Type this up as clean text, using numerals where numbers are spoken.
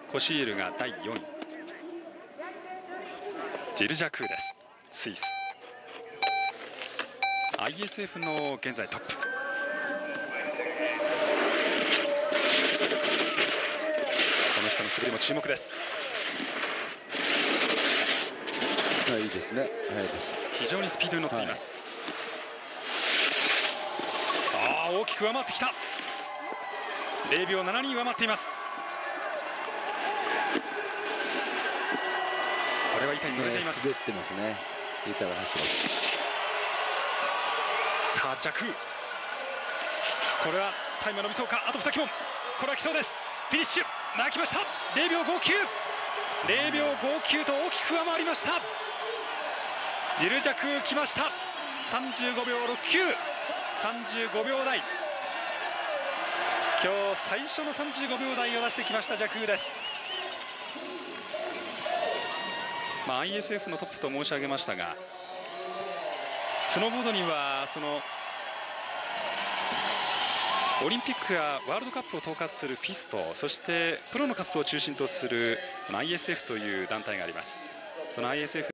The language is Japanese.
コシールが第4位、ジルジャクーです、スイス。 ISF の現在トップ。この人の滑りも注目です。 いいですね、速いです。 非常にスピードに乗っています。大きく上回ってきた。0秒72上回っています。これは板に乗れています。 滑ってますね。板が走ってます。 さあジャクー、これはタイムが伸びそうか。あと2旗門、これは来そうです。フィニッシュ巻きました。0秒59、0秒59と大きく上回りました。ジルジャクー来ました。35秒69、35秒台。今日最初の35秒台を出してきましたジャクーです。ISF のトップと申し上げましたが、スノーボードにはそのオリンピックやワールドカップを統括するフィスト、そしてプロの活動を中心とする ISF という団体があります。その ISF